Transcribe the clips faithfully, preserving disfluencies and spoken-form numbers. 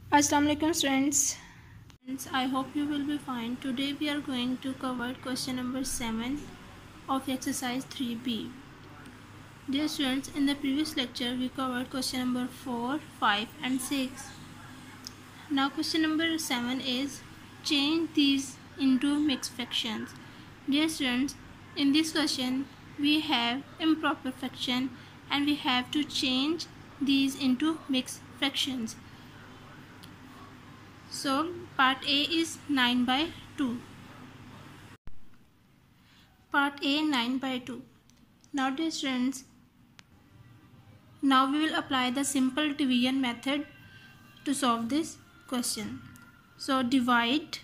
Assalamu alaikum students. I hope you will be fine. Today we are going to cover question number seven of exercise three B. Dear students, in the previous lecture we covered question number four, five and six. Now question number seven is change these into mixed fractions. Dear students, in this question we have improper fraction and we have to change these into mixed fractions. So part A is nine by two. Part A nine by two. Now dear students, now we will apply the simple division method to solve this question. So divide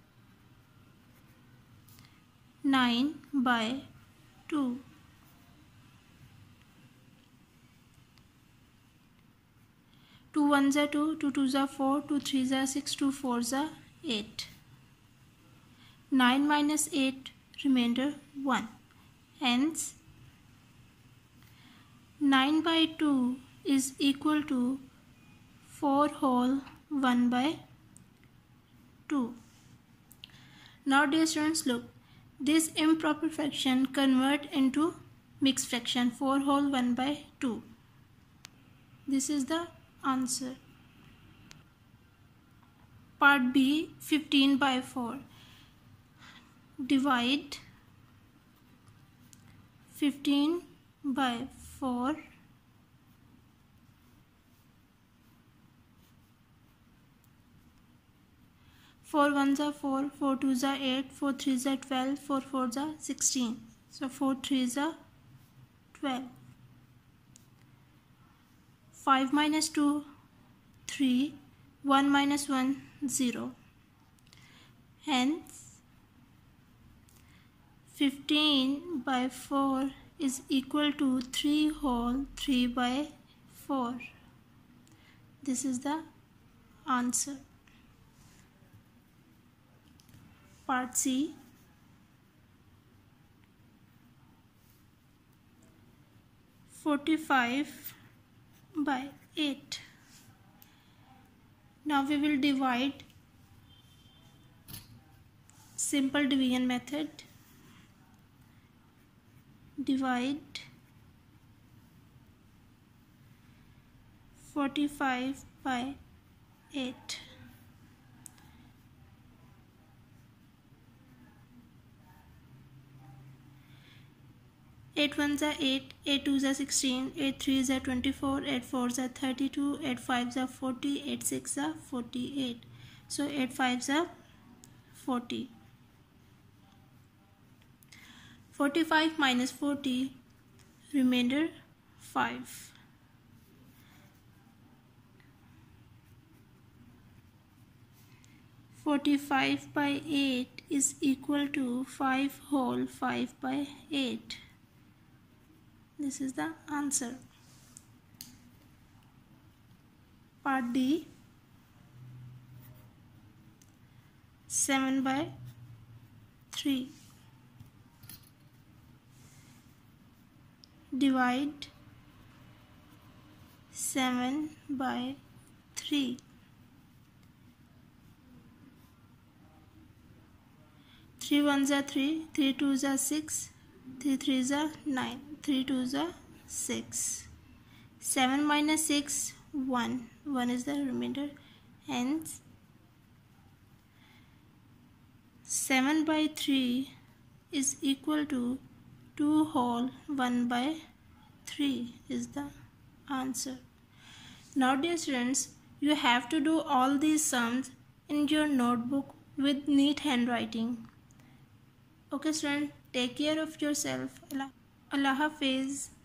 nine by two. two ones are two, two twos are four, two threes are six, two fours are eight. nine minus eight, remainder one. Hence, nine by two is equal to four whole one by two. Now dear students, look, this improper fraction convert into mixed fraction, four whole one by two. This is the answer. Part B, fifteen by four. Divide fifteen by four. four ones are four, four twos are eight, four threes are twelve, four fours are sixteen. So four threes are twelve. five minus two, three, one minus one, zero. Hence, fifteen by four is equal to three whole three by four. This is the answer. Part C. forty-five by eight. Now we will divide simple division method. Divide forty-five by eight. eight ones are eight, eight twos are sixteen, eight threes are twenty-four, eight fours are thirty-two, eight fives are forty, eight sixes are forty-eight. So eight fives are forty. forty-five minus forty, remainder five. forty-five by eight is equal to five whole five by eight. This is the answer. Part D, seven by three. Divide seven by three. three ones are three, three twos are six, three threes are nine, three twos are six. seven minus six, one. one is the remainder. Hence, seven by three is equal to two whole one by three is the answer. Now dear students, you have to do all these sums in your notebook with neat handwriting. Okay students, take care of yourself. Allah, Allah Hafiz.